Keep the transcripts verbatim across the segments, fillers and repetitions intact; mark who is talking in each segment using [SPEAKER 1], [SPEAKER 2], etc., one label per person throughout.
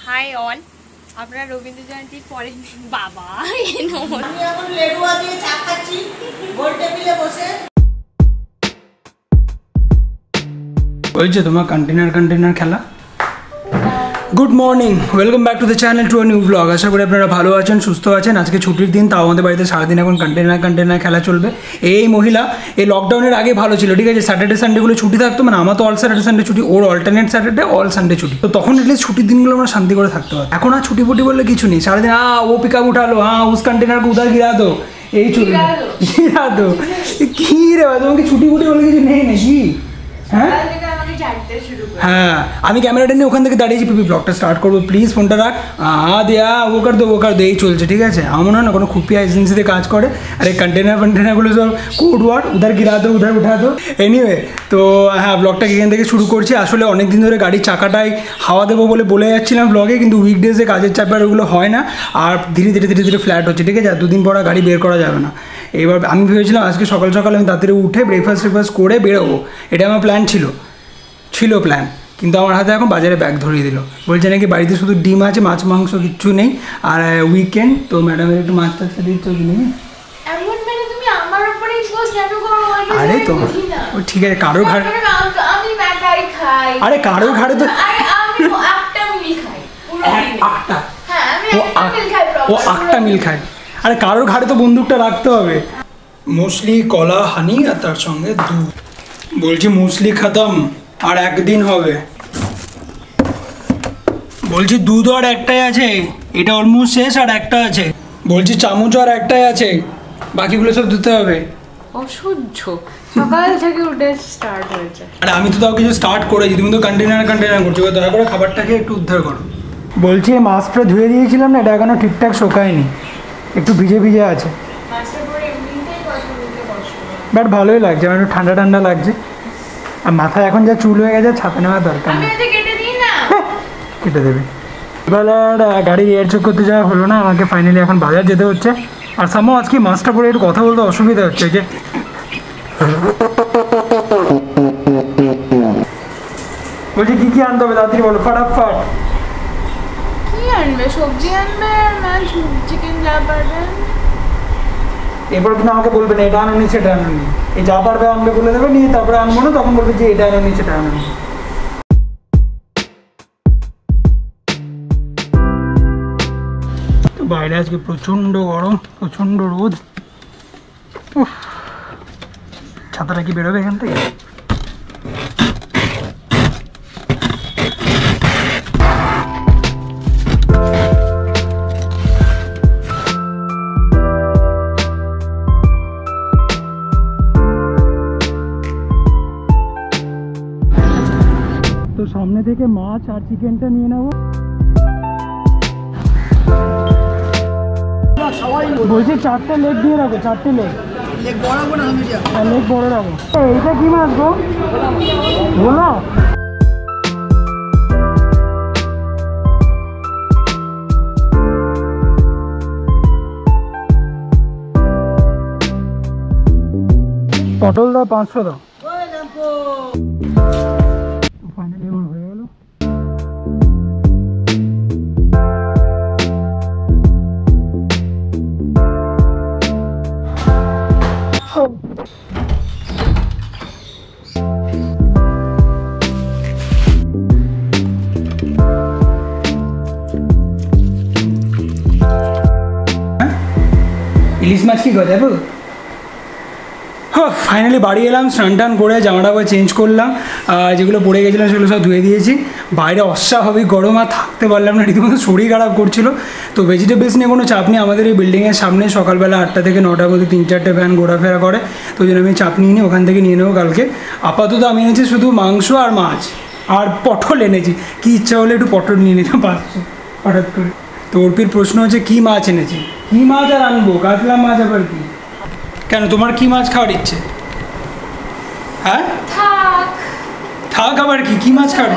[SPEAKER 1] High all, আপনারা রবীন্দ্র জয়ন্তীর পরের দিন বাবা আমি এখন
[SPEAKER 2] লেবুয়া দিয়ে চা খাচ্ছি গোল টেবিলে বসে।
[SPEAKER 3] বলছো তোমার কন্টেনার কন্টেনার খেলা। Good morning, welcome back to the channel to a new blog. আশা করি আপনারা ভালো আছেন, সুস্থ আছেন। আজকে ছুটির দিন, তাও আমাদের বাড়িতে সারাদিন এখন কন্টেনার কন্টেনার খেলা চলবে। এই মহিলা এই লকডাউনের আগে ভালো ছিল, ঠিক আছে, স্যাটারডে সানডেগুলো ছুটি থাকতো, মানে আমার তো অল স্যাটারডে সানডে ছুটি, or alternate Saturday all Sunday ছুটি, তো তখন এটলিস্ট ছুটির দিনগুলো আমরা শান্তি করে থাকতে পারি। এখন আর ছুটি ফুটি বললে কিছু নেই, সারাদিন আ ও পিক আপ উঠালো, হ্যাঁ উস কন্টেনার কো উধার গিরা দো, এই চলবে গিরা দো। কী রে ভাই, তোমাকে ছুটি ফুটি বলে কিছু নেই নাকি? হ্যাঁ হ্যাঁ, আমি ক্যামেরাটা নিয়ে ওখান থেকে দাঁড়িয়েছি, পিপি ব্লগটা স্টার্ট করবো, প্লিজ ফোনটা রাখ। আ দেয়া ও কর দো ও কর দো, এই চলছে, ঠিক আছে। আমার মনে হয় না কোনো খুপিয়া এজেন্সিতে কাজ করে, আর এই কন্টেনার কন্টেনারগুলো সব কোড ওয়ার্ড, উধার গিরা দো উধার উঠা দো। এনিওয়ে, তো হ্যাঁ ব্লগটা এখান থেকে শুরু করছি। আসলে অনেক দিন ধরে গাড়ির চাকাটায় হাওয়া দেবো বলে বলে যাচ্ছিলাম ব্লগে, কিন্তু উইকডেজে কাজের চাপে আর ওগুলো হয় না, আর ধীরে ধীরে ধীরে ধীরে ফ্ল্যাট হচ্ছে, ঠিক আছে। আর দুদিন পর গাড়ি বের করা যাবে না। এবার আমি ভেবেছিলাম আজকে সকাল সকাল আমি তাড়াতাড়ি উঠে ব্রেকফাস্ট ব্রেকফাস্ট করে বেরোবো, এটা আমার প্ল্যান ছিল ছিল প্ল্যান কিন্তু আমার হাতে এখন বাজারে ব্যাগ ধরিয়ে দিল, বলছে নাকি বাড়িতে শুধু ডিম আছে, মাছ মাংস কিচ্ছু নেই, আর উইকেন্ড, তো ম্যাডামের একটু মাছ টাছ দিচ্ছ কি নেই। আরে তো ও ঠিক আছে, কারোর ঘাড়ে, আরে কারোর ঘাড়ে তো ও আটটা মিল খায়, আরে কারোর ঘাড়ে তো বন্দুকটা রাখতে হবে। মুসলি, কলা, হানি আর তার সঙ্গে দুধ। বলছি মুসলি খতম, আর একদিন হবে। বলছি দুধ আর একটাই আছে, এটা অলমোস্ট শেষ, আর একটা আছে। বলছি চামচ আর একটাই আছে, বাকিগুলো সব ধুতে হবে।
[SPEAKER 1] অসহ্য, সকাল থেকে উঠে স্টার্ট হয়েছে।
[SPEAKER 3] আরে আমি তো তাও কিছু স্টার্ট করেছি, তুমি তো কন্টেনার কন্টেনার করছো, দয়া করে খাবারটাকে একটু উদ্ধার করো। বলছি মাছটা ধুয়ে দিয়েছিলাম না, এটা এখনো ঠিকঠাক শোকায়নি, একটু ভিজে ভিজে আছে, বাট ভালোই লাগছে, আমার একটু ঠান্ডা ঠান্ডা লাগছে। আর মাথায় এখন যা চুল হয়ে গেছে, ছাপে নেওয়ার দরকার নেই, কেটে দেবে। এবার আর গাড়ি এয়ার চেক করতে যাওয়া হলো না, আমাকে ফাইনালি এখন বাজার যেতে হচ্ছে। আর সামও আজকে মাছটা পরে একটু কথা বলতে অসুবিধা হচ্ছে, যে বলছি কী কী আনতে হবে তাড়াতাড়ি বলো, ফাটাফাট।
[SPEAKER 1] কি আনবে? সবজি আনবে আর মাছ চিকেন যা পারবে।
[SPEAKER 3] এরপর কিন্তু আমাকে বলবে না এটা আনুনি সেটা আনুনি, এই যা পারবে আনবে বলে দেবে, নিয়ে তারপরে আনবো না, তখন বলবে যে এটা আনুনি সেটা আনুনি। তো বাইরে আজকে প্রচণ্ড গরম, প্রচণ্ড রোদ। উফ, ছাতাটা কি বেরোবে এখান থেকে? তো সামনে থেকে মাছ আর চিকেনটা নিয়ে নেবো। বলছি চারটে লেগ দিয়ে রাখো, চারটে লেগ লেগ বড় রাখো, লেগ বড় রাখো। এইটা কি মাছ গো বলো? পটল দাও পাঁচশো দাও। ফাইনালি আমার হয়ে গেল। ইলিশ মাছ কি গজাবো? হ্যাঁ ফাইনালি বাড়ি এলাম, স্নান টান করে জামাটা চেঞ্জ করলাম, যেগুলো পড়ে গেছিলাম সেগুলো সব ধুয়ে দিয়েছি। বাইরে অস্বাভাবিক গরম, আর থাকতে পারলাম না, রীতিমতো শরীর খারাপ করছিল। তো ভেজিটেবলস নিয়ে কোনো চাপ নেই, আমাদের এই বিল্ডিংয়ের সামনে সকালবেলা আটটা থেকে নটার মধ্যে তিন চারটে ভ্যান ঘোরাফেরা করে, তো ওই জন্য আমি চাপ নিয়ে নিই, ওখান থেকে নিয়ে নেবো কালকে। আপাতত আমি এনেছি শুধু মাংস আর মাছ, আর পটল এনেছি, কি ইচ্ছা হলে একটু পটল নিয়ে নিতাম পাঁচশো হঠাৎ করে। তো অর্পির প্রশ্ন হচ্ছে কী মাছ এনেছি, কী মাছ আর আনবো, কাতলা মাছ আবার কি? কেন তোমার কি মাছ খাওয়ার ইচ্ছে? হ্যাঁ
[SPEAKER 1] থাক
[SPEAKER 3] থাক, আবার কি কি মাছ খাওয়ার?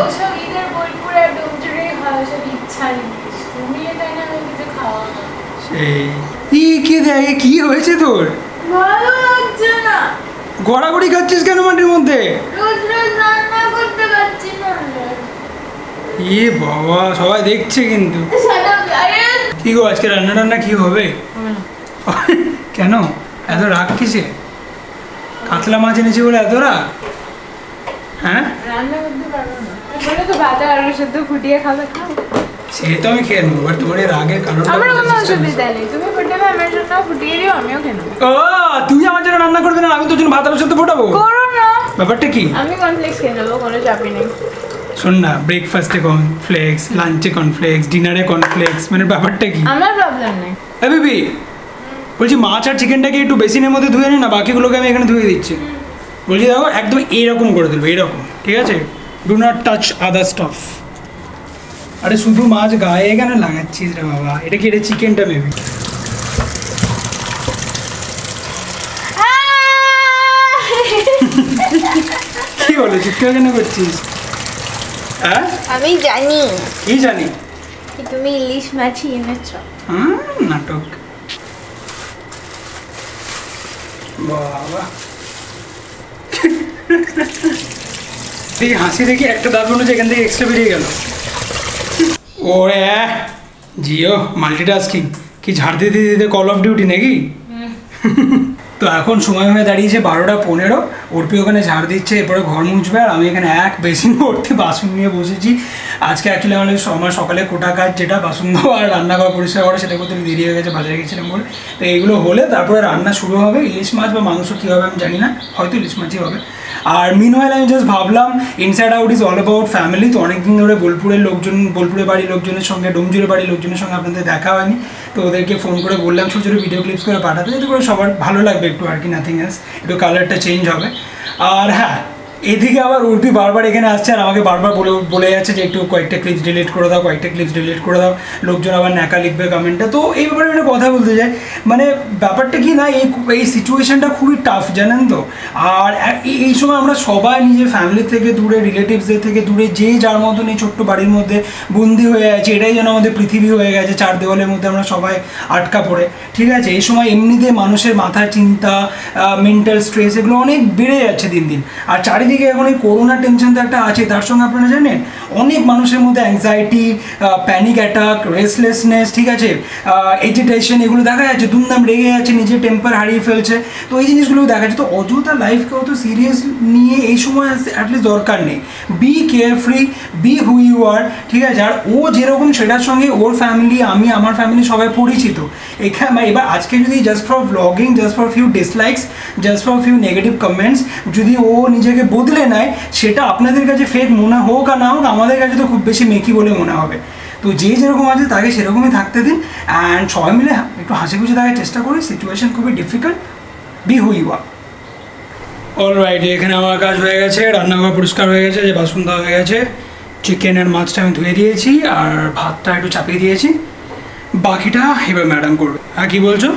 [SPEAKER 3] সেই কি দেয়, কি হয়েছে তোর?
[SPEAKER 1] ভালো লাগছে না।
[SPEAKER 3] গড়াগড়ি খাচ্ছিস কেন মাটির মধ্যে?
[SPEAKER 1] রোজ রোজ রান্না করতে পারছি না।
[SPEAKER 3] এ বাবা সবাই দেখছে কিন্তু।
[SPEAKER 1] Shut up, Ryan!
[SPEAKER 3] কি গো আজকে রান্না টান্না কি হবে? কেন এত রাগ কিসে? কাতলা মাছ এনেছি বলে এত রাগ? হ্যাঁ
[SPEAKER 1] রান্না করতে পারবো না। বলে তো ভাত আর আলু সেদ্ধ ফুটিয়ে খাবে খাও।
[SPEAKER 3] সে তো আমি খেয়ে নেবো, বাট তোমার এই রাগের কারণটা
[SPEAKER 1] আমার কোনো
[SPEAKER 3] বুঝতে
[SPEAKER 1] অসুবিধা
[SPEAKER 3] পারছি।
[SPEAKER 1] নেই, তুমি ফুটাবে আমার জন্য ফুটিয়ে দিও, আমিও খেয়ে নেবো।
[SPEAKER 3] ও তুই আমার জন্য রান্না করবি না, আমি তোর জন্য ভাত আলুর সাথে ফোটাবো?
[SPEAKER 1] করো না,
[SPEAKER 3] ব্যাপারটা কি?
[SPEAKER 1] আমি কর্নফ্লেক্স খেয়ে নেবো, কোনো চাপই নেই।
[SPEAKER 3] শোন না, ব্রেকফাস্টে কর্নফ্লেক্স, লাঞ্চে কর্নফ্লেক্স, ডিনারে কর্নফ্লেক্স, মানে ব্যাপারটা কি?
[SPEAKER 1] আমার প্রবলেম নেই।
[SPEAKER 3] এ বেবি বলছি মাছ আর চিকেনটাকে একটু বেসিনের মধ্যে ধুয়ে নি না, বাকিগুলোকে আমি এখানে ধুয়ে দিচ্ছি। বলছি দেখো একদম এইরকম করে দেবো, এইরকম, ঠিক আছে? Do not touch other stuff. আরে শুধু মাছ গায়ে কেন লাগাচ্ছিস রে বাবা? এটা কি, এটা চিকেনটা মেবি। কি বলে চিৎকার কেন করছিস? হ্যাঁ
[SPEAKER 1] আমি জানি
[SPEAKER 3] কি জানি
[SPEAKER 1] কি তুমি ইলিশ মাছই এনেছ।
[SPEAKER 3] হুম নাটক বাবা। এই হাসি দেখি একটা দাঁত মনে হচ্ছে এখান থেকে এক্সট্রা বেরিয়ে গেল। ওরে জিও মাল্টিটাস্কিং, কি ঝাড় দিতে দিতে কল অফ ডিউটি নাকি? তো এখন সময় হয়ে দাঁড়িয়েছে বারোটা পনেরো। অর্পি ওখানে ঝাড় দিচ্ছে, এরপরে ঘর মুছবে, আর আমি এখানে এক বেসিন ভর্তি বাসন নিয়ে বসেছি। আজকে অ্যাকচুয়ালি আমাদের আমার সকালে কোটা কাজ যেটা বাসন ধোয়া আর রান্নাঘর পরিষ্কার করা, সেটা করতে দেরি হয়ে গেছে, বাজারে গেছিলাম বলে। তো এইগুলো হলে তারপরে রান্না শুরু হবে। ইলিশ মাছ বা মাংস কী হবে আমি জানি না, হয়তো ইলিশ মাছই হবে। আর মিনওয়াইল আমি জাস্ট ভাবলাম inside out is all about family. তো অনেকদিন ধরে বোলপুরের লোকজন, বোলপুরের বাড়ির লোকজনের সঙ্গে, ডোমজুরের বাড়ির লোকজনের সঙ্গে আপনাদের দেখা হয়নি। তো ওদেরকে ফোন করে বললাম ছোটো ছোটো ভিডিও ক্লিপস করে পাঠাতে, যাতে করে সবার ভালো লাগবে একটু, আর কি নাথিং এলস, একটু কালারটা চেঞ্জ হবে। আর হ্যাঁ, এদিকে আবার উর্পি বারবার এখানে আসছে আর আমাকে বারবার বলে বলে যাচ্ছে যে একটু কয়েকটা ক্লিপস ডিলিট করে দাও, কয়েকটা ক্লিপস ডিলিট করে দাও, লোকজন আবার ন্যাকা লিখবে কমেন্টটা। তো এই ব্যাপারে আমি একটা কথা বলতে চাই, মানে ব্যাপারটা কি না, এই এই সিচুয়েশানটা খুবই টাফ জানেন তো। আর এই সময় আমরা সবাই নিজের ফ্যামিলি থেকে দূরে, রিলেটিভসদের থেকে দূরে, যে যার মতন এই ছোট্ট বাড়ির মধ্যে বন্দি হয়ে আছে। এটাই যেন আমাদের পৃথিবী হয়ে গেছে, চার দেওয়ালের মধ্যে আমরা সবাই আটকা পড়ে, ঠিক আছে? এই সময় এমনিতে মানুষের মাথার চিন্তা, মেন্টাল স্ট্রেস এগুলো অনেক বেড়ে যাচ্ছে দিন দিন। আর চারিদিকে এখন এই করোনা টেনশন তো একটা আছে, তার সঙ্গে আপনারা জানেন অনেক মানুষের মধ্যে অ্যাংজাইটি, প্যানিক অ্যাটাক, রেস্টলেসনেস, ঠিক আছে, এজিটেশন, এগুলো দেখা যাচ্ছে। দুমদাম রেগে যাচ্ছে, নিজের টেম্পার হারিয়ে ফেলছে। তো এই জিনিসগুলো দেখা যাচ্ছে। তো অযথা লাইফকে অত সিরিয়াস নিয়ে এই সময় অ্যাটলিস্ট দরকার নেই। Be carefree, be who you are, ঠিক আছে? আর ও যেরকম সেটার সঙ্গে ওর ফ্যামিলি, আমি আমার ফ্যামিলি সবাই পরিচিত এখানে। এবার আজকে যদি just for blogging, just for few dislikes, just for few negative comments যদি ও নিজেকে বদলে নেয়, সেটা আপনাদের কাছে ফেক মনে হোক আর না হোক, আমাদের কাছে তো খুব বেশি মেকি বলে মনে হবে। তো যে যেরকম আছে তাকে সেরকমই থাকতে দিন, অ্যান্ড সবাই মিলে একটু হাসি খুশি থাকার চেষ্টা করি। সিচুয়েশন খুবই difficult, be who you are. Alright, এখানে আমার কাজ হয়ে গেছে, রান্নাঘর পরিষ্কার হয়ে গেছে, যে বাসন ধোয়া হয়ে গেছে, চিকেন আর মাছটা আমি ধুয়ে দিয়েছি, আর ভাতটা একটু চাপিয়ে দিয়েছি, বাকিটা এবার ম্যাডাম করবে। হ্যাঁ কী বলছো?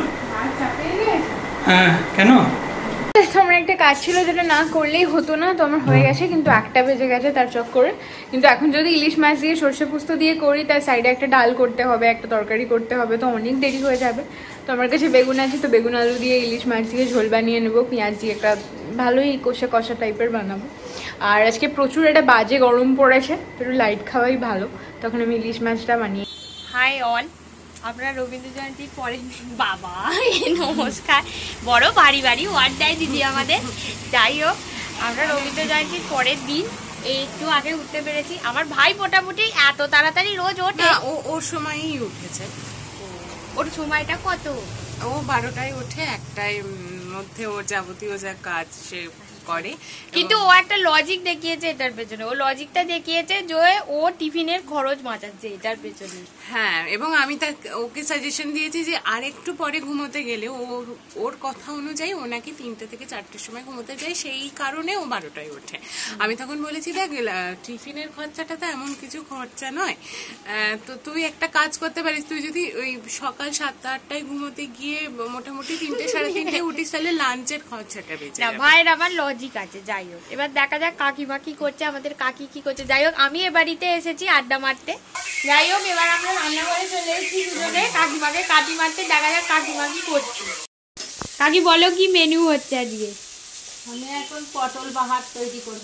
[SPEAKER 3] হ্যাঁ কেন?
[SPEAKER 1] আমার একটা কাজ ছিল যেটা না করলেই হতো না, তো আমার হয়ে গেছে, কিন্তু একটা বেজে গেছে তার চক্করে। কিন্তু এখন যদি ইলিশ মাছ দিয়ে সর্ষে পোস্ত দিয়ে করি, তার সাইডে একটা ডাল করতে হবে, একটা তরকারি করতে হবে, তো অনেক দেরি হয়ে যাবে। তো আমার কাছে বেগুন আছে, তো বেগুন আলু দিয়ে ইলিশ মাছ দিয়ে ঝোল বানিয়ে নেবো, পেঁয়াজ দিয়ে একটা ভালোই কষা কষা টাইপের বানাবো। আর আজকে প্রচুর একটা বাজে গরম পড়েছে, তো একটু লাইট খাওয়াই ভালো, তখন আমি ইলিশ মাছটা বানিয়ে।
[SPEAKER 4] হাই অল, আপনারা রবীন্দ্র জয়ন্তীর পরের দিন, বাবা নমস্কার, বড় বাড়ি বাড়ি ওয়ার্ড দেয় দিদি আমাদের। যাই হোক, আমরা রবীন্দ্র জয়ন্তীর পরের দিন এই একটু আগে উঠতে পেরেছি। আমার ভাই মোটামুটি এত তাড়াতাড়ি রোজ ওঠে,
[SPEAKER 5] ও ওর সময়ই উঠেছে।
[SPEAKER 4] ওর সময়টা কত?
[SPEAKER 5] ও বারোটায় ওঠে, একটায় মধ্যে ওর যাবতীয় যা কাজ সে করে।
[SPEAKER 4] কিন্তু ও একটা লজিক দেখিয়েছে এটার পেছনে, ও লজিকটা দেখিয়েছে যে ও টিফিনের খরচ বাঁচাচ্ছে এটার পেছনে।
[SPEAKER 5] হ্যাঁ, এবং আমি তা ওকে সাজেশন দিয়েছি যে আর একটু পরে ঘুমোতে গেলে, ও ওর কথা অনুযায়ী ও নাকি তিনটে থেকে চারটের সময় ঘুমোতে যায়, সেই কারণে ও বারোটায় ওঠে। আমি তখন বলেছি দেখ, টিফিনের খরচাটা তো এমন কিছু খরচা নয়, তো তুই একটা কাজ করতে পারিস, তুই যদি ওই সকাল সাতটা আটটায় ঘুমোতে গিয়ে মোটামুটি তিনটে সাড়ে তিনটে উঠিস, তাহলে লাঞ্চের খরচাটা বেঁচে যাবে।
[SPEAKER 4] ভাইয়ের আবার লজিক আছে। যাই হোক, এবার দেখা যাক কাকিমা কি করছে, আমাদের কাকি কি করছে। যাই হোক, আমি এ বাড়িতে এসেছি আড্ডা মারতে। যাই হোক, এবার আমরা রান্নাঘরে চলে এসেছি দুজনে কাকিমাকে কাটি মারতে। দেখা যাক কাকিমা কি করছে। কাকি বলো কি মেনু হচ্ছে আজকে?
[SPEAKER 2] আমি এখন পটল বাহার তৈরি করব।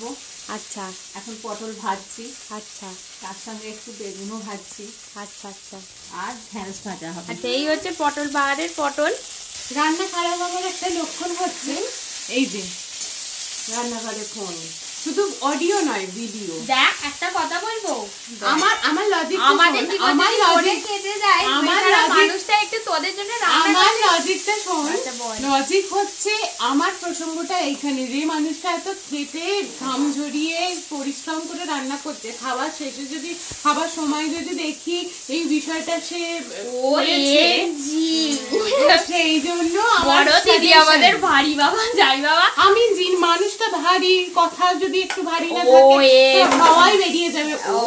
[SPEAKER 4] আচ্ছা
[SPEAKER 5] এখন পটল ভাজছি,
[SPEAKER 4] আচ্ছা
[SPEAKER 5] তার সঙ্গে একটু বেগুনও ভাজছি,
[SPEAKER 4] আচ্ছা আচ্ছা
[SPEAKER 5] আর ঢেঁড়স ভাজা হবে।
[SPEAKER 4] আচ্ছা এই হচ্ছে পটল বাহারের পটল।
[SPEAKER 5] রান্না খারাপ হওয়ার একটা লক্ষণ হচ্ছে এই যে রান্নাঘরে ফোন, শুধু অডিও নয় ভিডিও।
[SPEAKER 4] দেখ একটা কথা বলবো,
[SPEAKER 5] আমার আমার লজিক
[SPEAKER 4] আমাদের জীবনে
[SPEAKER 5] আমার
[SPEAKER 4] যদি করে
[SPEAKER 5] লজিক
[SPEAKER 4] খেতে যায়
[SPEAKER 5] আমার
[SPEAKER 4] বেচারা
[SPEAKER 5] logic-
[SPEAKER 4] মানুষটা একটু তোদের জন্য রান্না
[SPEAKER 5] আমার
[SPEAKER 4] করে।
[SPEAKER 5] লজিকটা শোন,
[SPEAKER 4] আচ্ছা, বল।
[SPEAKER 5] লজিক হচ্ছে আমার প্রসঙ্গটা এইখানে, যে মানুষটা এত খেতে ঘাম ঝরিয়ে পরিশ্রম করে রান্না করছে, খাবার শেষে যদি খাবার সময় যদি দেখি এই বিষয়টা সে
[SPEAKER 4] ও
[SPEAKER 5] করেছে,
[SPEAKER 4] এ জি
[SPEAKER 5] সেই জন্য আমার
[SPEAKER 4] বড় দিদি
[SPEAKER 5] suggestion।
[SPEAKER 4] আমাদের ভারী বাবা যাই বাবা।
[SPEAKER 5] আমি যে মানুষটা ভারী, কথা যদি একটু ভারী না
[SPEAKER 4] ও
[SPEAKER 5] থাকে
[SPEAKER 4] এ
[SPEAKER 5] তো হাওয়াই বেরিয়ে যাবে। ও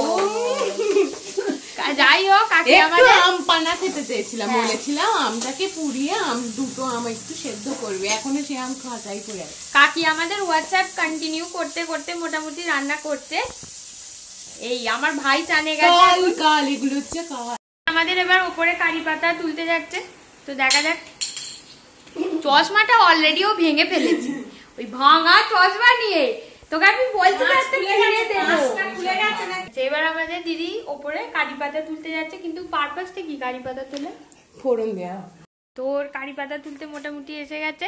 [SPEAKER 4] যাই হোক কাকি
[SPEAKER 5] একটু
[SPEAKER 4] আমাদের
[SPEAKER 5] আম পানা খেতে চেয়েছিলাম,
[SPEAKER 4] হ্যাঁ।
[SPEAKER 5] বলেছিলাম আমটাকে পুড়িয়ে আম দুটো আম একটু সেদ্ধ করবে, এখনো সে আম খাতাই পড়ে আছে।
[SPEAKER 4] কাকি আমাদের হোয়াটসঅ্যাপ কন্টিনিউ করতে করতে মোটামুটি রান্না করছে। এই আমার ভাই চানে গেছে
[SPEAKER 5] কাল
[SPEAKER 4] এখন।
[SPEAKER 5] কাল এগুলো হচ্ছে কাল।
[SPEAKER 4] আমাদের এবার উপরে কারি পাতা তুলতে যাচ্ছে, তো দেখা যাক। চশমাটা অলরেডিও ভেঙে ফেলেছি, ওই ভাঙা চশমা নিয়ে তোকে আমি বলছি না একটা খুলে দেবো। আচ্ছা, এবার আমাদের দিদি উপরে কারি পাতা তুলতে যাচ্ছে, কিন্তু পারপাসটা কি কারি পাতা তুলে?
[SPEAKER 5] ফোড়ন দেওয়া
[SPEAKER 4] তোর কারি পাতা তুলতে মোটামুটি এসে গেছে।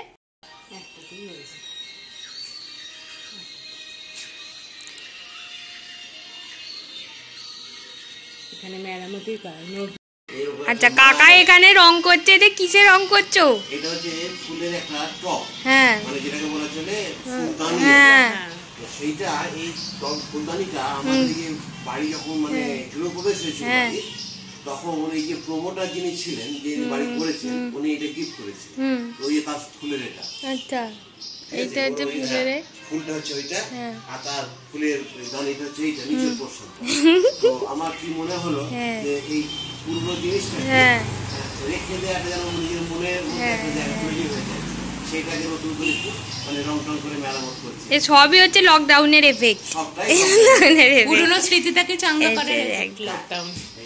[SPEAKER 5] এখানে মেরামতির কারণ।
[SPEAKER 4] আচ্ছা কাকা এখানে রং করছে, এটা কিসে রং করছো?
[SPEAKER 6] এটা হচ্ছে ফুলের একটা টপ,
[SPEAKER 4] হ্যাঁ
[SPEAKER 6] মানে যেটাকে বলা চলে ফুলদানি।
[SPEAKER 4] হ্যাঁ
[SPEAKER 6] তো সেইটা এই টপ ফুলদানিটা আমাদের দিকে বাড়ি যখন মানে গৃহপ্রবেশ হয়েছিল বাড়ির, তখন এই যে প্রমোটার যিনি ছিলেন, যিনি বাড়ি করেছেন, উনি এটা গিফট করেছেন। তো ওই যে তার ফুলের এটা,
[SPEAKER 4] আচ্ছা
[SPEAKER 6] ঠিক আছে?
[SPEAKER 4] এইটা হচ্ছে
[SPEAKER 6] ওই
[SPEAKER 4] ফুলের
[SPEAKER 6] এটা, ফুলটা হচ্ছে ওইটা,
[SPEAKER 4] হ্যাঁ।
[SPEAKER 6] আর তার ফুলের দানিটা হচ্ছে এইটা নিচের পোর্শনটা। তো আমার কি মনে হলো যে এই পুরনো জিনিসটা
[SPEAKER 4] হ্যাঁ
[SPEAKER 6] রেখে দেওয়াটা যেন নিজের মনের মধ্যে একটা জায়গা তৈরি হয়ে যায়, সেটাকে নতুন করে একটু মানে রং টং করে মেরামত করছি।
[SPEAKER 4] এ সবই হচ্ছে লকডাউনের এফেক্ট।
[SPEAKER 6] সবটাই
[SPEAKER 5] পুরনো স্মৃতিটাকে চাঙ্গা
[SPEAKER 4] এই
[SPEAKER 5] করে
[SPEAKER 4] যে
[SPEAKER 5] রেখেছে লকডাউন।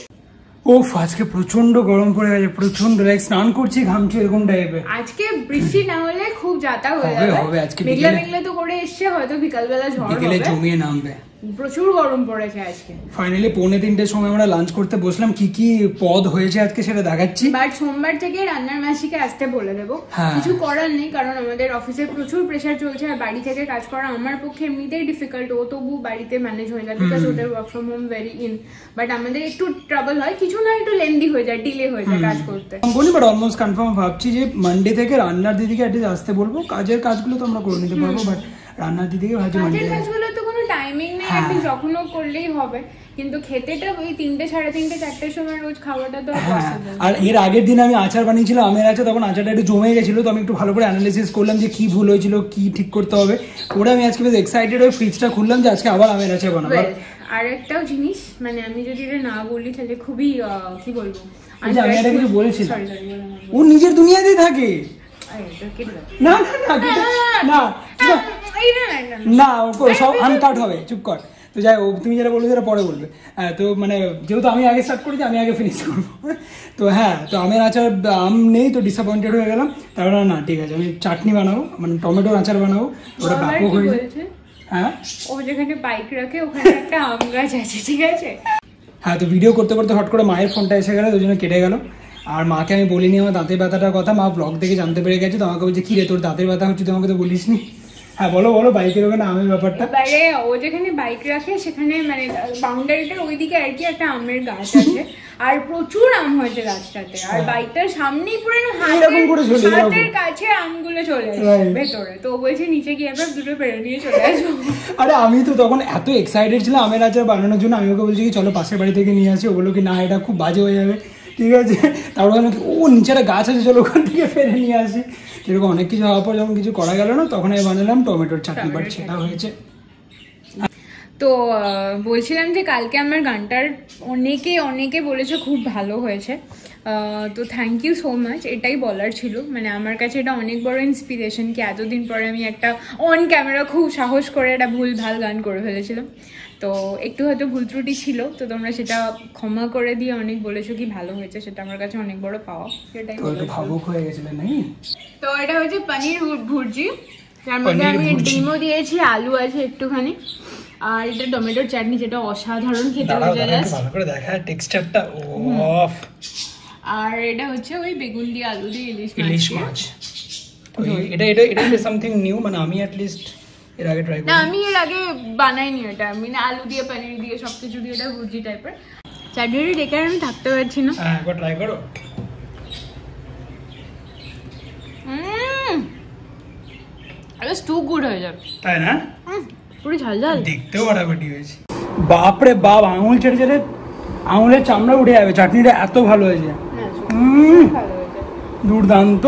[SPEAKER 3] ওফ, আজকে প্রচন্ড গরম পড়ে গেছে, প্রচন্ড, লাইক স্নান করছি ঘামছি এরকম টাইপের।
[SPEAKER 1] আজকে বৃষ্টি না হলে খুব যাতা হয়ে
[SPEAKER 3] হবে,
[SPEAKER 1] যাবে।
[SPEAKER 3] হবে, আজকে
[SPEAKER 1] মেঘলা
[SPEAKER 3] বিকেলে-
[SPEAKER 1] মেঘলা তো করে এসছে, হয়তো বিকালবেলা ঝড়
[SPEAKER 3] বিকেলে
[SPEAKER 1] হবে।
[SPEAKER 3] জমিয়ে নামবে।
[SPEAKER 1] প্রচুর গরম পড়েছে আজকে।
[SPEAKER 3] ফাইনালি পৌনে তিনটের সময় আমরা লাঞ্চ করতে বসলাম, কি কি পদ হয়েছে আজকে সেটা দেখাচ্ছি।
[SPEAKER 1] বাট সোমবার থেকে রান্নার মাসিকে আসতে বলে দেবো।
[SPEAKER 3] হ্যাঁ।
[SPEAKER 1] কিছু করার নেই, কারণ আমাদের অফিসে প্রচুর প্রেশার চলছে, আর বাড়ি থেকে কাজ করা আমার পক্ষে এমনিতেই ডিফিকাল্ট। ও তবু বাড়িতে ম্যানেজ হয়ে যায়, বিকজ ওদের work from home very in. But আমাদের একটু ট্রাবল হয়, কিছু না একটু লেন্দি হয়ে যায়, ডিলে হয়ে যায় কাজ করতে।
[SPEAKER 3] বলি বাট অলমোস্ট কনফার্ম ভাবছি যে মানডে থেকে রান্নার দিদিকে অ্যাটলিস্ট আসতে বলবো। কাজের কাজগুলো তো আমরা করে নিতে পারবো, বাট রান্নার দিদিকে ভাবছি মানডে।
[SPEAKER 1] কাজের কাজগুলো তো কোনো টাইমিং নেই,
[SPEAKER 3] হ্যাঁ।
[SPEAKER 1] একদিন যখনও করলেই হবে, কিন্তু খেতেটা ওই তিনটে সাড়ে তিনটে চারটের সময় রোজ খাওয়াটা তো
[SPEAKER 3] হ্যাঁ,
[SPEAKER 1] পসিবল।
[SPEAKER 3] আর এর আগের দিন আমি আচার বানিয়েছিলাম আমের আচার, তখন আচারটা একটু জমে গেছিল, তো আমি একটু ভালো করে অ্যানালিসিস করলাম যে কি ভুল হয়েছিল, কি ঠিক করতে হবে। ওরা আমি আজকে বেশ এক্সাইটেড হয়ে ফ্রিজটা খুললাম যে আজকে আবার আমের আচার বানাবো।
[SPEAKER 1] আর একটাও জিনিস, মানে আমি যদি এটা না বলি তাহলে খুবই আহ, কি বলবো,
[SPEAKER 3] এই যে আমি একটা কিছু বলছিলাম।
[SPEAKER 1] Sorry, sorry, বলো না,
[SPEAKER 3] ও নিজের দুনিয়াতেই থাকে।
[SPEAKER 1] আরে, এটা কেটে দাও।
[SPEAKER 3] না না না কেটে- না না,
[SPEAKER 1] এইটা না, এটা না।
[SPEAKER 3] না ও সব আনকাট হবে, চুপ কর। তো যাই হোক, তুমি যেটা বলবে সেটা পরে বলবে। হ্যাঁ, তো মানে যেহেতু আমি আগে স্টার্ট করেছি, আমি আগে ফিনিশ করবো। তো হ্যাঁ, তো আমের আচার আম নেই, তো ডিসঅ্যাপয়েন্টেড হয়ে গেলাম। তারপরে না, ঠিক আছে, আমি চাটনি বানাবো, মানে টমেটোর আচার বানাবো, ওটা
[SPEAKER 1] আবার
[SPEAKER 3] ব্যাপক
[SPEAKER 1] কি
[SPEAKER 3] হয়েছে।
[SPEAKER 1] বলছে?
[SPEAKER 3] হ্যাঁ
[SPEAKER 1] ও যেখানে বাইক রাখে ওখানে একটা আম গাছ আছে, ঠিক আছে?
[SPEAKER 3] হ্যাঁ, তো ভিডিও করতে করতে হট করে মায়ের ফোনটা এসে গেল, ওই জন্য কেটে গেল। আর মাকে আমি বলিনি আমার দাঁতের ব্যথাটার কথা, মা ব্লগ দেখে জানতে পেরে গেছে, তো আমাকে বলছে কি রে তোর দাঁতের ব্যথা হচ্ছে, তুই আমাকে তো বলিসনি। হ্যাঁ বলো বলো, বাইকের ওখানে আমের ব্যাপারটা।
[SPEAKER 1] এবারে ও যেখানে বাইক রাখে সেখানে মানে বাউন্ডারিটার ওইদিকে আর কি একটা আমের গাছ আছে, আর প্রচুর আম হয়েছে গাছটাতে, আর বাইকটার সামনেই পুরো
[SPEAKER 3] এরকম করে চলে
[SPEAKER 1] হাতের
[SPEAKER 3] যাবো।
[SPEAKER 1] হাতের কাছে আমগুলো চলে আসে
[SPEAKER 3] Right.
[SPEAKER 1] ভেতরে। তো ও বলছে নিচে গিয়ে এবার দুটো পেরে নিয়ে চলে আসবো।
[SPEAKER 3] আরে আমি তো তখন এত এক্সাইটেড ছিলাম আমের আচার বানানোর জন্য, আমি ওকে বলছি কি চলো পাশের বাড়ি থেকে নিয়ে আসি। ও বললো কি না, এটা খুব বাজে হয়ে যাবে, ঠিক আছে। তারপর বললাম কি ও নিচে একটা গাছ আছে, চলো ওখান থেকে ফেরে নিয়ে আসি। এরকম অনেক কিছু হওয়ার পর যখন কিছু করা গেল না, তখন আমি বানালাম টমেটোর চাটনি, বাট সেটা হয়েছে।
[SPEAKER 1] তো আহ, বলছিলাম যে কালকে আমার গানটার অনেকে অনেকে বলেছে খুব ভালো হয়েছে, আহ, তো থ্যাংক ইউ সো মাচ, এটাই বলার ছিল। মানে আমার কাছে এটা অনেক বড় ইন্সপিরেশন কি এতদিন পরে আমি একটা অন ক্যামেরা খুব সাহস করে একটা ভুল ভাল গান করে ফেলেছিলাম। তো একটু হয়তো ভুল ত্রুটি ছিল, তো তোমরা সেটা ক্ষমা করে দিয়ে অনেক বলেছো কি ভালো হয়েছে, সেটা আমার কাছে অনেক বড় পাওয়া, সেটাই
[SPEAKER 3] তো একটু
[SPEAKER 1] বলেছিলাম।
[SPEAKER 3] ভাবুক হয়ে গেছিল নাকি?
[SPEAKER 1] তো এটা হচ্ছে পনির ভুর্জি, তার মধ্যে
[SPEAKER 3] পনির
[SPEAKER 1] আমি
[SPEAKER 3] ভুর্জি।
[SPEAKER 1] ডিমও দিয়েছি, আলু আছে একটুখানি, আর এটা টমেটোর চাটনি, যেটা অসাধারণ খেতে
[SPEAKER 3] দাঁড়াও
[SPEAKER 1] হয়েছে
[SPEAKER 3] দাঁড়াও, একটু
[SPEAKER 1] জাস্ট।
[SPEAKER 3] ভালো করে দেখা টেক্সচারটা। অফ।
[SPEAKER 1] আর এটা হচ্ছে ওই বেগুন দিয়ে আলু দিয়ে ইলিশ মাছ
[SPEAKER 3] ইলিশ
[SPEAKER 1] দিয়ে।
[SPEAKER 3] মাছ। ওই- এটা এটা এটা সামথিং নিউ, মানে আমি অ্যাট লিস্ট এর আগে ট্রাই
[SPEAKER 1] না
[SPEAKER 3] করি।
[SPEAKER 1] আমি এর আগে বানাইনি এটা, আমি না আলু দিয়ে পনির দিয়ে সবকিছু দিয়ে এটা ভুজি টাইপের চাটনিটা দেখে আর আমি থাকতে পারছি না।
[SPEAKER 3] হ্যাঁ একবার ট্রাই করো।
[SPEAKER 1] হুম, এটা টু গুড হয়ে যাবে।
[SPEAKER 3] তাই না?
[SPEAKER 1] পুরো ঝাল ঝাল।
[SPEAKER 3] দেখতেও ফাটাফাটি হয়েছে। বাপরে বাপ, আঙুল ছেড়ে ছেড়ে আঙুলের চামড়া উঠে যাবে, চাটনিটা এত ভালো হয়েছে। হুম, দুর্দান্ত।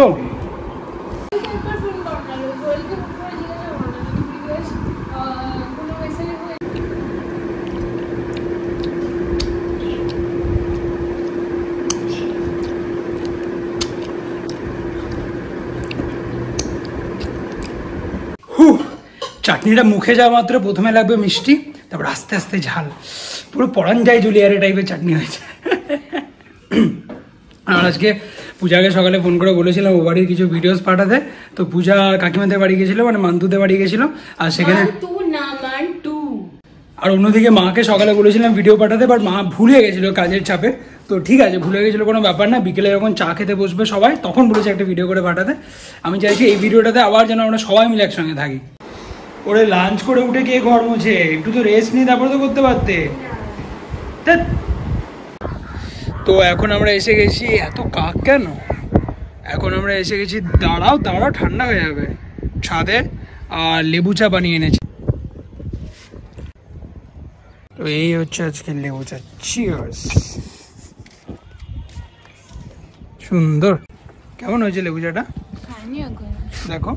[SPEAKER 3] চাটনিটা মুখে যাওয়া মাত্র প্রথমে লাগবে মিষ্টি, তারপর আস্তে আস্তে ঝাল, পুরো পরান যায় জুলিয়ারে টাইপের চাটনি হয়েছে। আর আজকে পূজাকে সকালে ফোন করে বলেছিলাম ও বাড়ির কিছু ভিডিওস পাঠাতে, তো পূজা কাকিমাদের বাড়ি গেছিলো, মানে মান্তুদের বাড়ি গেছিলো, আর সেখানে
[SPEAKER 1] টু না মান টু।
[SPEAKER 3] আর অন্যদিকে মাকে সকালে বলেছিলাম ভিডিও পাঠাতে, বাট মা ভুলে গেছিলো কাজের চাপে। তো ঠিক আছে, ভুলে গেছিলো কোনো ব্যাপার না, বিকেলে যখন চা খেতে বসবে সবাই তখন বলেছে একটা ভিডিও করে পাঠাতে। আমি চাইছি এই ভিডিওটাতে আবার যেন আমরা সবাই মিলে একসঙ্গে থাকি। ওরে লাঞ্চ করে উঠে কে ঘর মোছে, একটু তো রেস্ট নিয়ে তারপরে তো করতে পারতে। ধ্যাৎ। তো এখন আমরা এসে গেছি, এত কাক কেন, এখন আমরা এসে গেছি, দাঁড়াও দাঁড়াও ঠান্ডা হয়ে যাবে, ছাদে, আর লেবু চা বানিয়ে এনেছি। তো এই হচ্ছে আজকে লেবু চা। চিয়ার্স। সুন্দর। কেমন হয়েছে লেবু চাটা?
[SPEAKER 1] খাইনি এখন।
[SPEAKER 3] দেখো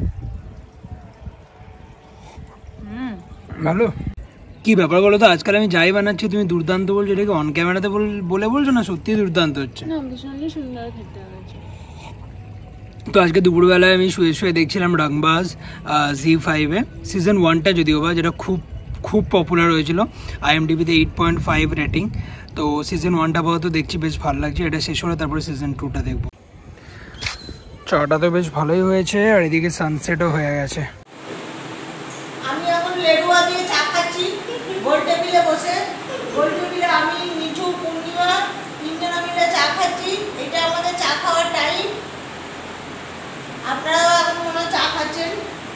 [SPEAKER 3] ভালো। কি ব্যাপার বলো তো, আজকাল আমি যাই বানাচ্ছি তুমি দুর্দান্ত বলছো, এটাকে অন ক্যামেরাতে বলে বলছো না সত্যি দুর্দান্ত হচ্ছে?
[SPEAKER 1] না ভীষণই সুন্দর খেতে হয়েছে।
[SPEAKER 3] তো আজকে দুপুরবেলায় আমি শুয়ে শুয়ে দেখছিলাম রংবাজ জি ফাইভে সিজন ওয়ানটা, যদিও বা যেটা খুব খুব পপুলার হয়েছিল, আইএমডিবিতে এইট পয়েন্ট ফাইভ রেটিং। তো সিজন ওয়ানটা আপাতত দেখছি, বেশ ভালো লাগছে, এটা শেষ হলে তারপরে সিজন টুটা দেখবো। চাটা তো বেশ ভালোই হয়েছে, আর এদিকে সানসেটও হয়ে গেছে।
[SPEAKER 2] আমি এখন লেডুয়া দিয়ে চা খাচ্ছি গোল টেবিলে বসে। গোল টেবিলে আমি, মিঠু, পূর্ণিমা তিনজনে মিলে চা খাচ্ছি। এটা আমাদের চা খাওয়ার টাইম। আপনারাও এখন মনে হয় চা খাচ্ছেন।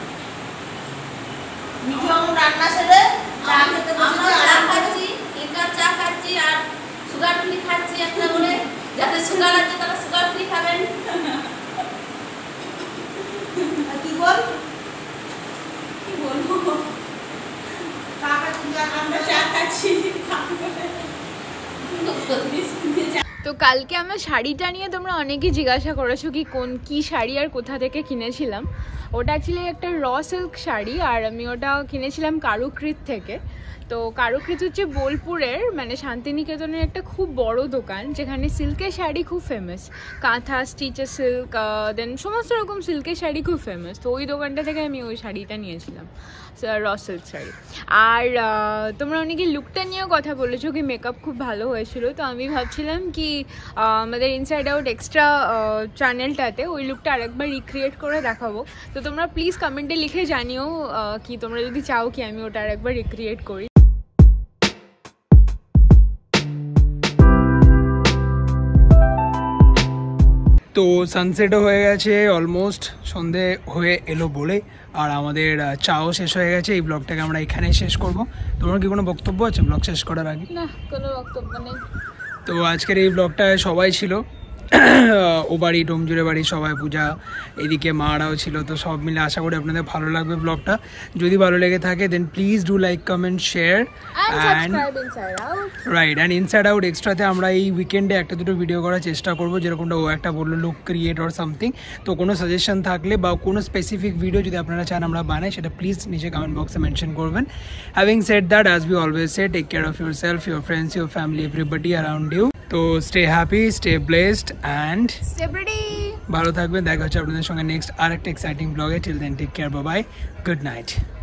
[SPEAKER 2] মিঠু এখন রান্না সেরে চা খেতে বসেছে।
[SPEAKER 7] চা খাচ্ছি, একার চা খাচ্ছি, আর সুগার ফ্রি খাচ্ছি একটা করে, যাতে সুগার আছে তারা সুগার ফ্রি খাবেন।
[SPEAKER 2] কি বল
[SPEAKER 7] কি বলবো,
[SPEAKER 2] চা খাচ্ছি,
[SPEAKER 7] আমরা চা খাচ্ছি।
[SPEAKER 1] তো কালকে আমার শাড়িটা নিয়ে তোমরা অনেকেই জিজ্ঞাসা করেছো কি কোন কি শাড়ি আর কোথা থেকে কিনেছিলাম। ওটা অ্যাকচুয়ালি একটা র সিল্ক শাড়ি, আর আমি ওটা কিনেছিলাম কারুকৃত থেকে। তো কারুকৃত হচ্ছে বোলপুরের, মানে শান্তিনিকেতনের একটা খুব বড় দোকান, যেখানে সিল্কের শাড়ি খুব ফেমাস, কাঁথা, স্টিচের সিল্ক, দেন সমস্ত রকম সিল্কের শাড়ি খুব ফেমাস। তো ওই দোকানটা থেকে আমি ওই শাড়িটা নিয়েছিলাম, র সিল্ক শাড়ি। আর তোমরা অনেকে লুকটা নিয়েও কথা বলেছো কি মেকআপ খুব ভালো হয়েছিল। তো আমি ভাবছিলাম কি আমাদের ইনসাইড আউট এক্সট্রা চ্যানেলটাতে ওই লুকটা আরেকবার রিক্রিয়েট করে দেখাবো। তো তোমরা প্লিজ কমেন্টে লিখে জানিও কি তোমরা যদি চাও কি আমি ওটা আরেকবার রিক্রিয়েট করি।
[SPEAKER 3] তো সানসেটও হয়ে গেছে, অলমোস্ট সন্ধে হয়ে এলো বলে, আর আমাদের চাও শেষ হয়ে গেছে। এই ব্লগটাকে আমরা এখানেই শেষ করব। তোমার কি কোনো বক্তব্য আছে ব্লগ শেষ করার আগে?
[SPEAKER 1] না, কোনো বক্তব্য নেই।
[SPEAKER 3] তো আজকের এই ব্লগটায় সবাই ছিল, ও বাড়ি, ডোমজুড়ে বাড়ি সবাই, পূজা, এদিকে মারাও ছিল। তো সব মিলে আশা করি আপনাদের ভালো লাগবে ব্লগটা। যদি ভালো লেগে থাকে then please do like, comment, share and write and inside out এক্সট্রাতে আমরা এই উইকেন্ডে একটা দুটো ভিডিও করার চেষ্টা করবো, যেরকমটা ও একটা বললো লুক ক্রিয়েট অর সামথিং। তো কোনো সাজেশন থাকলে বা কোনো স্পেসিফিক ভিডিও যদি আপনারা চান আমরা বানাই, সেটা প্লিজ নিচে কমেন্ট বক্সে মেনশন করবেন। Having said that, as we always say, take care of yourself, your friends, your family, everybody around you. তো stay happy, stay blessed and ভালো থাকবেন। দেখা হচ্ছে আপনাদের সঙ্গে নেক্সট আর একটা এক্সাইটিং ব্লগে। Till then take care, bye bye, good night.